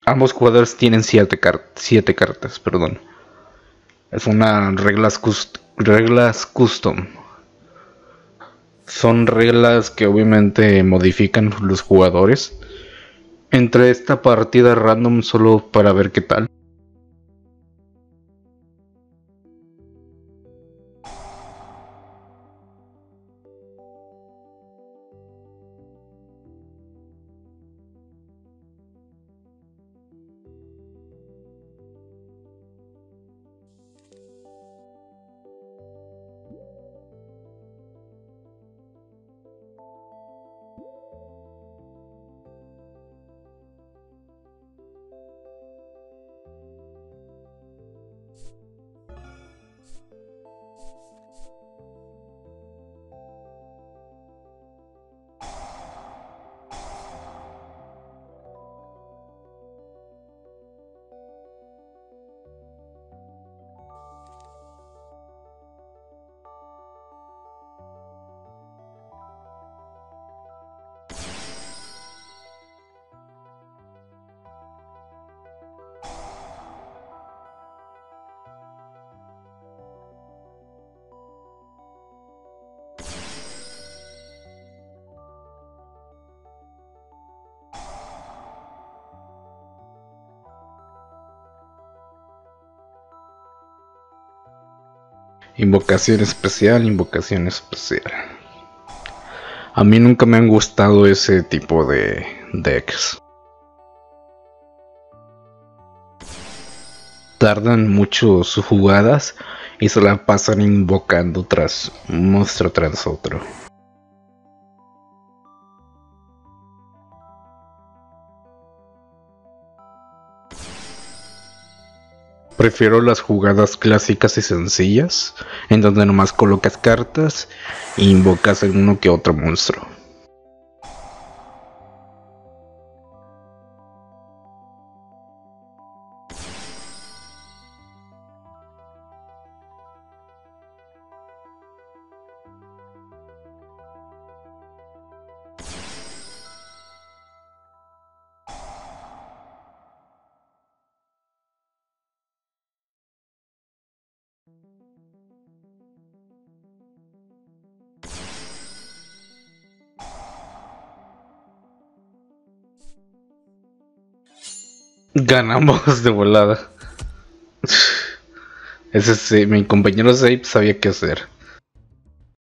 Ambos jugadores tienen 7 cartas, perdón. Es una reglas custom. Son reglas que obviamente modifican los jugadores. Entre esta partida random solo para ver qué tal. Invocación especial, invocación especial. A mí nunca me han gustado ese tipo de decks. Tardan mucho sus jugadas y se la pasan invocando tras monstruo tras otro. Prefiero las jugadas clásicas y sencillas, en donde nomás colocas cartas e invocas en uno que otro monstruo. Ganamos de volada. Ese sí, mi compañero Zape sabía qué hacer.